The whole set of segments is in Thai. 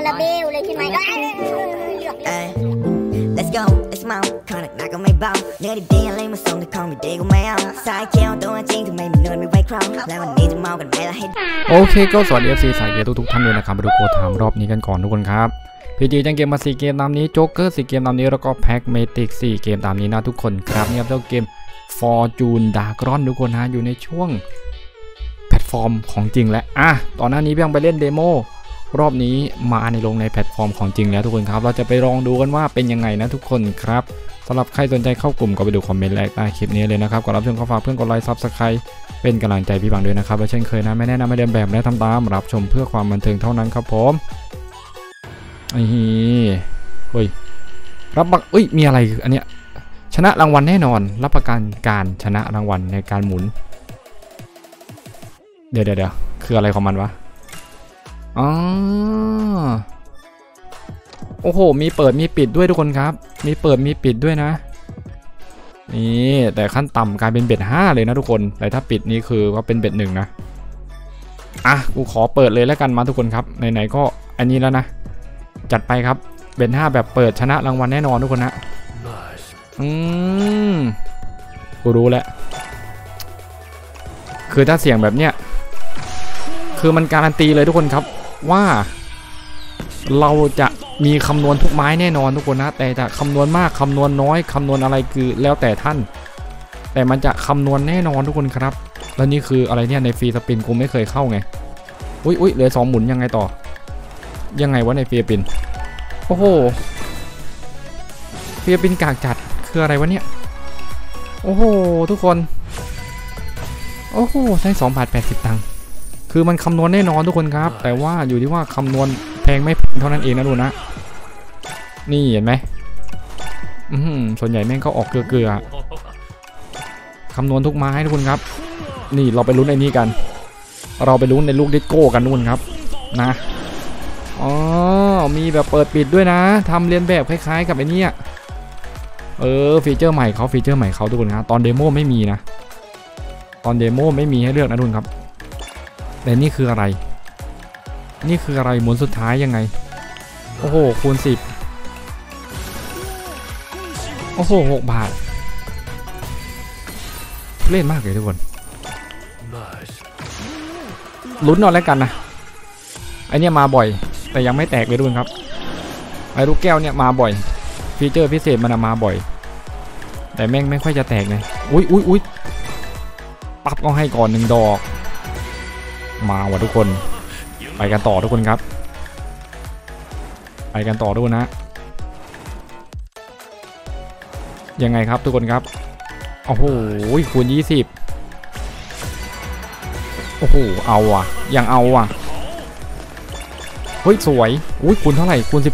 ละเบลเลยใช่ไหมก็ Let's go Let's mount ขอหนักก็ไม่เบาเนื้อดีๆอะไรมาส่งแต่ของไม่ดีก็ไม่เอาสายเขียวตัวจริงทำไมมันนวลไม่ไว้ครองแล้ววันนี้จะเมากันไหมล่ะให้โอเคก็สวัสดี FC สายเกมทุกท่านด้วยนะครับมาดูโค้ดถามรอบนี้กันก่อนทุกคนครับพีจีจังเกมมา4เกมตามนี้โจ๊กเกอร์4เกมตามนี้แล้วก็แพ็กเมติก4เกมตามนี้นะทุกคนครับเนี่ยเจ้าเกม Fortune Dragon ทุกคนฮะอยู่ในช่วงแพลตฟอร์มของจริงและตอนหน้านี้ยังไปเล่นเดโมรอบนี้มาในลงในแพลตฟอร์มของจริงแล้วทุกคนครับเราจะไปลองดูกันว่าเป็นยังไงนะทุกคนครับสำหรับใครสนใจเข้ากลุ่มก็ไปดูคอมเมนต์แรกใต้คลิปนี้เลยนะครับก่อนรับชมก็ฝากเพื่อนกดไลค์ซับสไครต์เป็นกำลังใจพี่บังด้วยนะครับและเช่นเคยนะไม่แนะนำไม่เดินแบบและทำตามรับชมเพื่อความบันเทิงเท่านั้นครับผมเฮ้ยรับบังมีอะไรอันเนี้ยชนะรางวัลแน่นอนรับประกันการชนะรางวัลในการหมุนเดี๋ยวคืออะไรของมันวะโอ้โหมีเปิดมีปิดด้วยทุกคนครับมีเปิดมีปิดด้วยนะนี่แต่ขั้นต่ำกลายเป็นเบ็ด5เลยนะทุกคนแต่ถ้าปิดนี่คือว่าเป็นเบ็ด1นะกูขอเปิดเลยแล้วกันมาทุกคนครับไหนๆก็อันนี้แล้วนะจัดไปครับเบ็ด5แบบเปิดชนะรางวัลแน่นอนทุกคนนะกูรู้แล้วคือถ้าเสี่ยงแบบเนี้ยคือมันการันตีเลยทุกคนครับว่าเราจะมีคำนวณทุกไม้แน่นอนทุกคนนะแต่จะคำนวณมากคำนวณน้อยคำนวณอะไรคือแล้วแต่ท่านแต่มันจะคำนวณแน่นอนทุกคนครับแล้วนี่คืออะไรเนี่ยในฟรีสปินกูไม่เคยเข้าไงอุ้ยเหลือ2หมุนยังไงต่อยังไงวะในฟรีสปินโอ้โหฟรีสปินกากจัดคืออะไรวะเนี่ยโอ้โหทุกคนโอ้โหได้2 บาท 80 ตังค์คือมันคำนวณแน่นอนทุกคนครับแต่ว่าอยู่ที่ว่าคำนวณแพงไม่แพงเท่านั้นเองนะดูนะนี่เห็นไหมส่วนใหญ่แม่งก็ออกเกลือคำนวณทุกไม้ทุกคนครับนี่เราไปลุ้นไอ้นี่กันเราไปลุ้นในลูกดิสโก้กันทุกคนครับนะมีแบบเปิดปิดด้วยนะทำเรียนแบบคล้ายๆกับไอ้นี่ฟีเจอร์ใหม่เขาทุกคนครับตอนเดโมไม่มีนะตอนเดโมไม่มีให้เลือกนะทุกคนครับแต่นี่คืออะไรหมุนสุดท้ายยังไงโอ้โหคูณ10โอ้โห6 บาทเล่นมากเลยทุกคนลุ้นนอนแล้วกันนะไอเนี้ยมาบ่อยแต่ยังไม่แตกเลยทุกคนครับไอลูกแก้วเนี่ยมาบ่อยฟีเจอร์พิเศษมันมาบ่อยแต่แม่งไม่ค่อยจะแตกเลยอุ้ยปั๊บก็ให้ก่อน1 ดอกมาว่ะทุกคนไปกันต่อทุกคนครับไปกันต่อทุกคนนะยังไงครับทุกคนครับโอ้โหคูณ20โอ้โหเอาว่ะยังเอาว่ะเฮ้ยสวยคูณเท่าไหร่คูณ12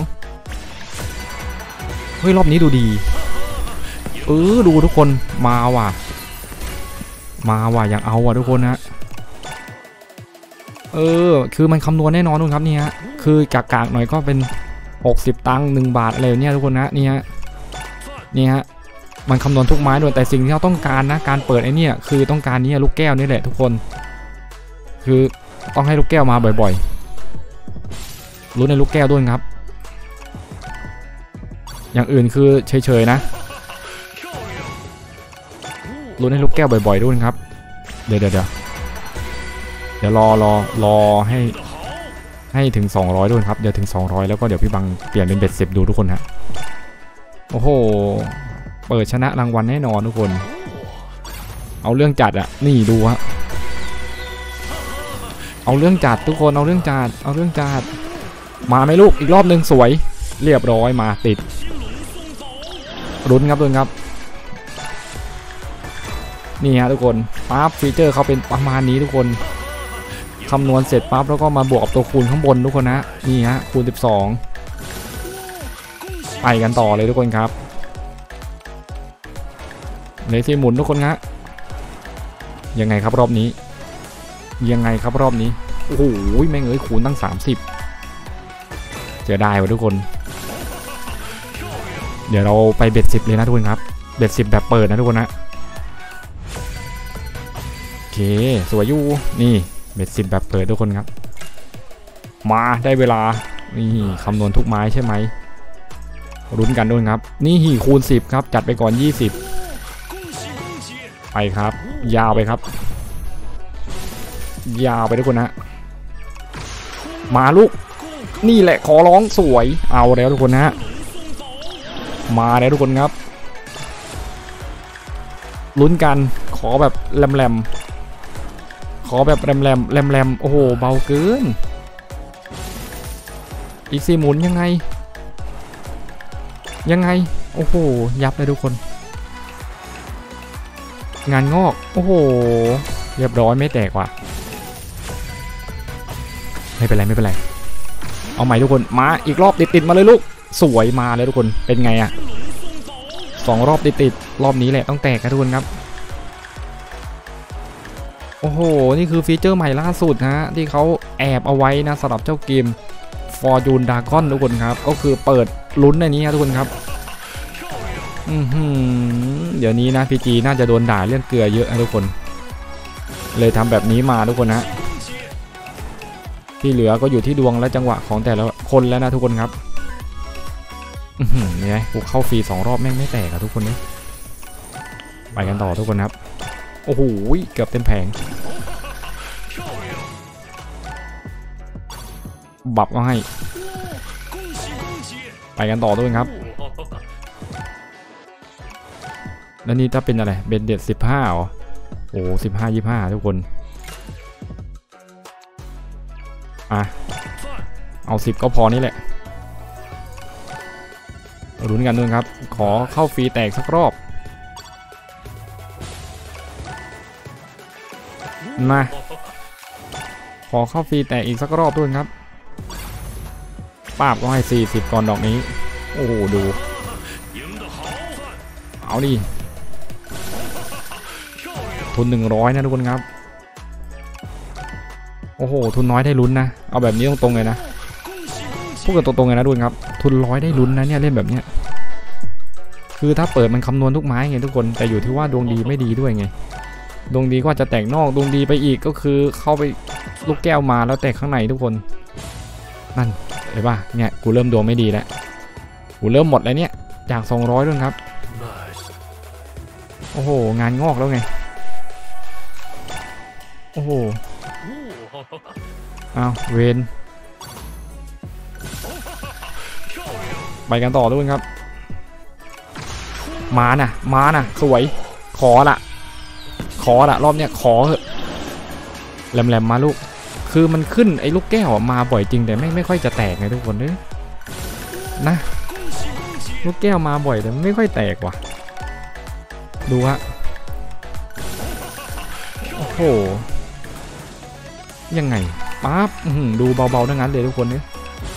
เฮ้ยรอบนี้ดูดีดูทุกคนมาว่ะยังเอาว่ะทุกคนนะคือมันคำนวณแน่นอนทุกครับนี่ฮะคือกากๆหน่อยก็เป็น60 ตังค์1 บาทอะไรเนี่ยทุกคนนะนี่ฮะมันคำนวณทุกไม้ด้วยแต่สิ่งที่เราต้องการนะการเปิดไอ้นี่คือต้องการนี้ลูกแก้วนี่แหละทุกคนคือต้องให้ลูกแก้วมาบ่อยๆรู้ในลูกแก้วด้วยครับอย่างอื่นคือเฉยๆนะรู้ในลูกแก้วบ่อยๆด้วยครับเดี๋ยวรอให้ถึง200ด้วยครับเดี๋ยวถึง200แล้วก็เดี๋ยวพี่บังเปลี่ยนเป็นเบ็ด10ดูทุกคนฮะโอ้โหเปิดชนะรางวัลแน่นอนทุกคนเอาเรื่องจัดนี่ดูฮะเอาเรื่องจัดทุกคนเอาเรื่องจัดมาไหมลูกอีกรอบนึงสวยเรียบร้อยมาติดลุ้นครับทุกคนครับนี่ฮะทุกคนปั๊บฟีเจอร์เขาเป็นประมาณนี้ทุกคนคำนวณเสร็จปั๊บแล้วก็มาบวกกับตัวคูณข้างบนทุกคนนะนี่ฮะคูณ12ไปกันต่อเลยทุกคนครับในที่หมุนทุกคนฮะยังไงครับรอบนี้โอ้โหแม่งคูณตั้ง30จะได้วะทุกคนเดี๋ยวเราไปเบ็ด10เลยนะทุกคนครับเบ็ด10แบบเปิดนะทุกคนนะโอเคสวยอยู่นี่เบ็ด10แบบเปิดทุกคนครับมาได้เวลานี่คำนวณทุกไม้ใช่ไหมลุ้นกันด้วยครับนี่คูณ10ครับจัดไปก่อน20ไปครับยาวไปครับยาวไปทุกคนนะมาลูกนี่แหละขอร้องสวยเอาแล้วทุกคนนะมาแล้วทุกคนครับลุ้นกันขอแบบแรมขอแบบแรมโอ้โหเบาเกินอีก4หมุนยังไงโอ้โหยับเลยทุกคนงานงอกโอ้โหเรียบร้อยไม่แตกว่ะไม่เป็นไรเอาใหม่ทุกคนมาอีกรอบติดมาเลยลูกสวยมาเลยทุกคนเป็นไงอะ2 รอบติดรอบนี้แหละต้องแตกกันทุกคนครับโอ้โหนี่คือฟีเจอร์ใหม่ล่าสุดนะที่เขาแอบเอาไว้นะสำหรับเจ้าเกม Fortune Dragon ทุกคนครับก็คือเปิดลุ้นในนี้ครับทุกคนครับเดี๋ยวนี้นะพีจีน่าจะโดนด่าเรื่องเกลือเยอะนะทุกคนเลยทำแบบนี้มาทุกคนนะที่เหลือก็อยู่ที่ดวงและจังหวะของแต่ละคนแล้วนะทุกคนครับนี่ไงกูเข้าฟรี2 รอบแม่งไม่แตกอะทุกคนเนี่ยไปกันต่อทุกคนครับโอ้โหเกือบเต็มแผงบับก็ให้ไปกันต่อทุกคนครับแล้วนี่ถ้าเป็นอะไรเบนเด็ด15อ๋อโอ้15-25ทุกคนเอา10ก็พอนี่แหละลุ้นกันด้วยครับขอเข้าฟรีแตกสักรอบมาขอเข้าฟรีแตกอีกสักรอบด้วยครับป้าบก็ให้40ก่อนดอกนี้โอ้โหดูเอาดิทุน100นะทุกคนครับโอ้โหทุนน้อยได้ลุ้นนะเอาแบบนี้ตรงๆเลยนะพูดกันตรงๆเลยนะทุกคนครับทุน100ได้ลุ้นนะเนี่ยเล่นแบบเนี้ยคือถ้าเปิดมันคำนวณทุกไม้ไงทุกคนแต่อยู่ที่ว่าดวงดีไม่ดีด้วยไงดวงดีก็จะแตกนอกดวงดีไปอีกก็คือเข้าไปลูกแก้วมาแล้วแตกข้างในทุกคนนั่นเห็นป่ะเนี่ยกูเริ่มดวงไม่ดีแล้วกูเริ่มหมดแล้วเนี่ยจาก200ด้วยครับโอ้โหงานงอกแล้วไงโอ้โหเอาเวนไปกันต่อด้วยครับมานะสวยขอละรอบเนี้ยขอเหอะแหลมมาลูกคือมันขึ้นไอ้ลูกแก้วมาบ่อยจริงแต่ไม่ค่อยจะแตกไงทุกคนนะลูกแก้วมาบ่อยแต่ไม่ค่อยแตกว่ะดูฮะโอ้โหยังไงปั๊บดูเบาๆทั้งนั้นเลยทุกคนเนี่ย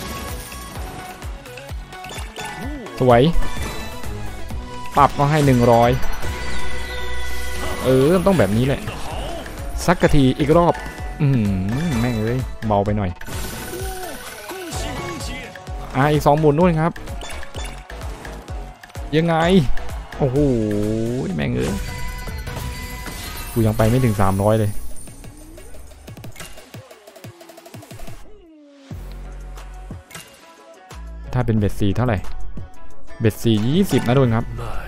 สวยปรับก็ให้100ต้องแบบนี้แหละสักกะทีอีกรอบแม่งเลยเบาไปหน่อยอีก2 หมุนด้วยครับยังไงโอ้โหแม่งเลยกูยังไปไม่ถึง300เลยถ้าเป็นเบ็ด4เท่าไหร่เบ็ด4 20นะทุกคนครับ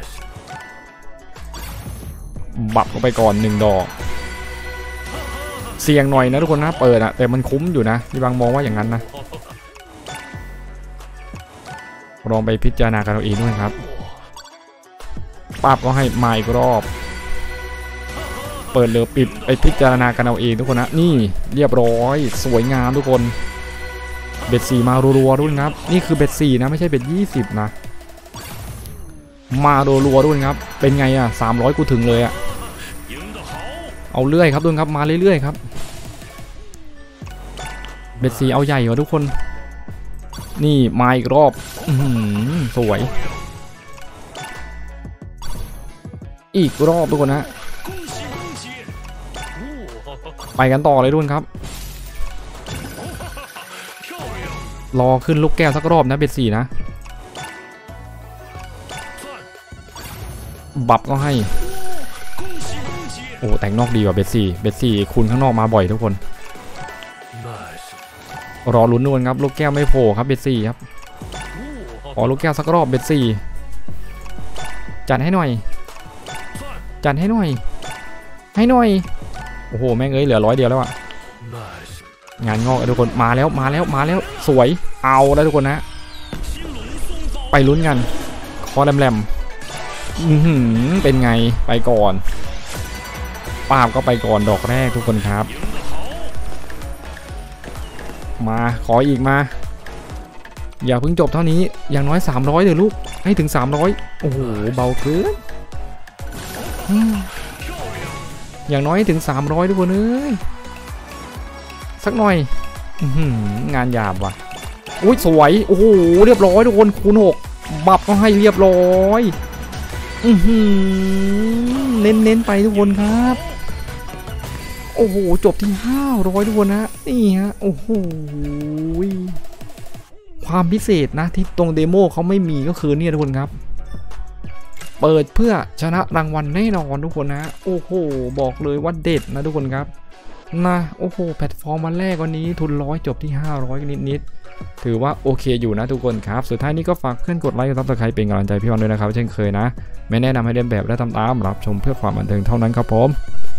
บับเข้าไปก่อน1 ดอกเสี่ยงหน่อยนะทุกคนนะเปิดแต่มันคุ้มอยู่นะที่บางมองว่าอย่างนั้นนะลองไปพิจารณากันเอาเองด้วยครับปั๊บก็ให้มาอีกรอบเปิดหรือปิดไปพิจารณากันเอาเองทุกคนนะนี่เรียบร้อยสวยงามทุกคนเบ็ด4มารัวๆด้วยครับนี่คือเบ็ด4นะไม่ใช่เบ็ด20นะมารัวๆด้วยครับเป็นไง300กูถึงเลยเอาเรื่อยครับด้วยครับมาเรื่อยๆครับเบ็ด4เอาใหญ่กว่าทุกคนนี่มาอีกรอบสวยอีกรอบทุกคนนะไปกันต่อเลยทุกคนครับรอขึ้นลูกแก้วสักรอบนะเบ็ด4นะบับก็ให้โอ้แต่งนอกดีกว่าเบ็ด4คูณข้างนอกมาบ่อยทุกคนรอลุ้นนวลครับลูกแก้วไม่โผล่ครับเบ็ด4ครับขอลูกแก้วสักรอบเบ็ด4จัดให้หน่อยจัดให้หน่อยให้หน่อยโอ้โหแม่งเอ้ยเหลือ100เดียวแล้วอะงานงอกทุกคนมาแล้วสวยเอาแล้วทุกคนนะไปลุ้นกันคอแหลมเป็นไงไปก่อนป้าบก็ไปก่อนดอกแรกทุกคนครับมาขออีกมาอย่าเพิ่งจบเท่านี้อย่างน้อย300เดี๋ยวลูกให้ถึง300โอ้โหเบาเกินอย่างน้อยถึง300ทุกคนเอ้ยสักหน่อยงานหยาบว่ะอุ้ยสวยโอ้โหเรียบร้อยทุกคนคูณ6บับก็ให้เรียบร้อยเน้นไปทุกคนครับโอ้โหจบที่500ทุกคนนะนี่ฮะโอ้โหความพิเศษนะที่ตรงเดโมเขาไม่มีก็คือเนี่ยทุกคนครับเปิดเพื่อชนะรางวัลแน่นอนทุกคนนะโอ้โหบอกเลยว่าเด็ดนะทุกคนครับนะโอ้โหแพลตฟอร์มวันแรกวันนี้ทุน100จบที่500นิดถือว่าโอเคอยู่นะทุกคนครับสุดท้ายนี้ก็ฝากเพื่อนกดไลค์กดซับสไครป์เป็นกำลังใจพี่วันด้วยนะครับเช่นเคยนะไม่แนะนำให้เล่นแบบและทำตามรับชมเพื่อความบันเทิงเท่านั้นครับผม